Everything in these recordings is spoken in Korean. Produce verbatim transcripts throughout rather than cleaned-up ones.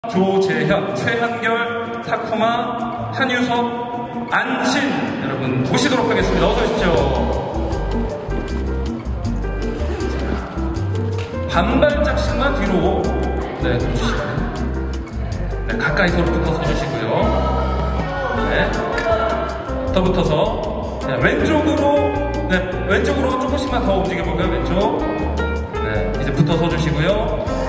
조재현, 최한결, 타쿠마, 한유섭, 안신 여러분 모시도록 하겠습니다. 어서 오십시오. 반발짝씩만 뒤로 네, 서주시고요. 네, 가까이 서로 붙어 서주시고요. 네, 더 붙어서 네, 왼쪽으로 네, 왼쪽으로 조금씩만 더 움직여볼까요? 왼쪽. 네, 이제 붙어 서주시고요.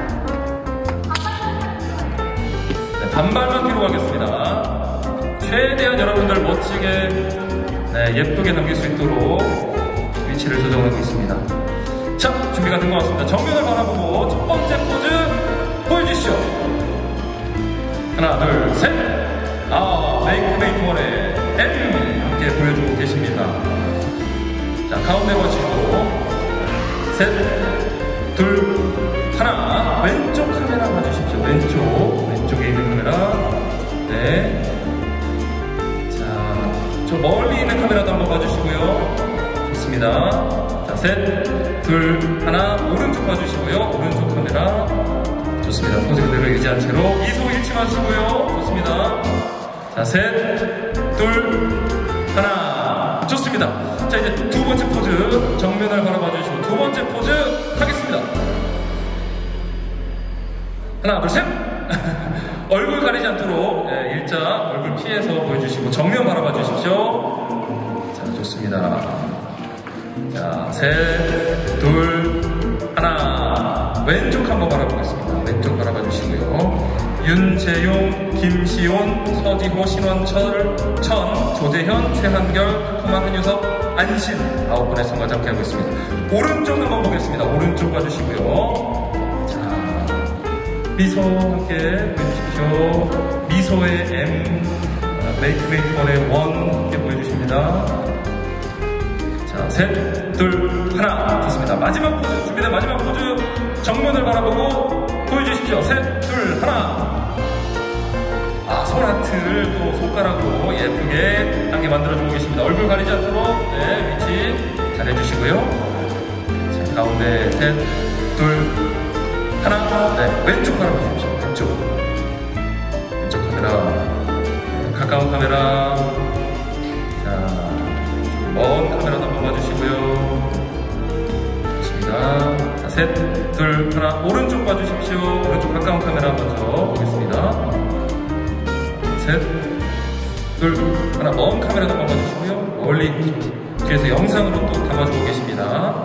반발만 뒤로 가겠습니다. 최대한 여러분들 멋지게 네, 예쁘게 남길 수 있도록 위치를 조정하고 있습니다. 자, 준비가 된 것 같습니다. 정면을 바라보고 첫 번째 포즈 보여주시죠. 하나, 둘, 셋. 아, 메이크 메이크 원의 M 함께 보여주고 계십니다. 자, 가운데 보시고 셋, 둘, 하나. 왼쪽 카메라 봐주십시오. 왼쪽 왼쪽에 있는 카메라. 네. 자, 저 멀리 있는 카메라도 한번 봐주시고요. 좋습니다. 자, 셋, 둘, 하나. 오른쪽 봐주시고요. 오른쪽 카메라. 좋습니다. 포즈 그대로 유지한 채로 미소 잃지 마시고요. 좋습니다. 자, 셋, 둘, 하나. 좋습니다. 자, 이제 두 번째 포즈 정면을 바라봐 주시고 두 번째 포즈 하겠습니다. 하나, 둘, 셋. 얼굴 가리지 않도록 네, 일자 얼굴 피해서 보여주시고 정면 바라봐 주십시오. 자, 좋습니다. 자, 셋, 둘, 하나. 왼쪽 한번 바라보겠습니다. 왼쪽 바라봐 주시고요. 윤재용, 김시온, 서지호, 신원철, 천, 조재현, 최한결, 타쿠마, 한유섭, 안신 아홉 분의 성과 함께 하고 있습니다. 오른쪽 한번 보겠습니다. 오른쪽 봐주시고요. 미소 함께 보여주십시오. 미소의 M, 메이크 메이크 원의 원 함께 보여주십니다. 자, 셋, 둘, 하나. 좋습니다. 마지막 포즈 준비된 마지막 포즈 정면을 바라보고 보여주십시오. 셋, 둘, 하나. 아, 손하트를 또 손가락으로 예쁘게 단계 만들어주고 계십니다. 얼굴 가리지 않도록 네, 위치 잘 해주시고요. 자, 가운데 셋, 둘, 하나. 네, 왼쪽 바라봐 주십시오. 왼쪽. 왼쪽 카메라. 네, 가까운 카메라. 자, 먼 카메라도 한번 봐주시고요. 좋습니다. 자, 셋, 둘, 하나. 오른쪽 봐주십시오. 오른쪽 가까운 카메라 먼저 보겠습니다. 셋, 둘, 하나. 먼 카메라도 한번 봐주시고요. 멀리 뒤에서 영상으로 또 담아주고 계십니다.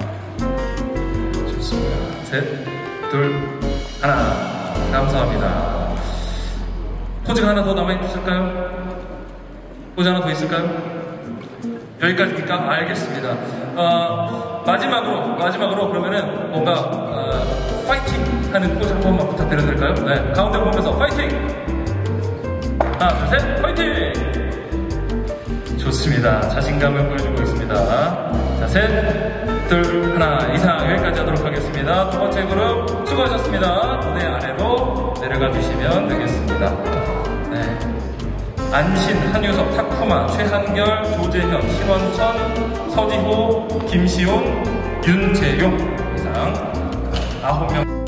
좋습니다. 셋, 둘, 하나. 감사합니다. 포즈가 하나 더 남아있을까요? 포즈 하나 더 있을까요? 여기까지입니까? 알겠습니다. 어, 마지막으로, 마지막으로 그러면은 뭔가, 어, 파이팅! 하는 포즈 한 번만 부탁드려도 될까요? 네. 가운데 보면서 파이팅! 하나, 둘, 셋, 파이팅! 좋습니다. 자신감을 보여주고 있습니다. 자, 셋, 둘, 하나. 이상 여기까지 하도록 하겠습니다. 두 번째 그룹 수고하셨습니다. 무대 아래로 내려가 주시면 되겠습니다. 네. 안신, 한유섭, 타쿠마, 최한결, 조재현, 신원천, 서지호, 김시온, 윤재용 이상 아홉 명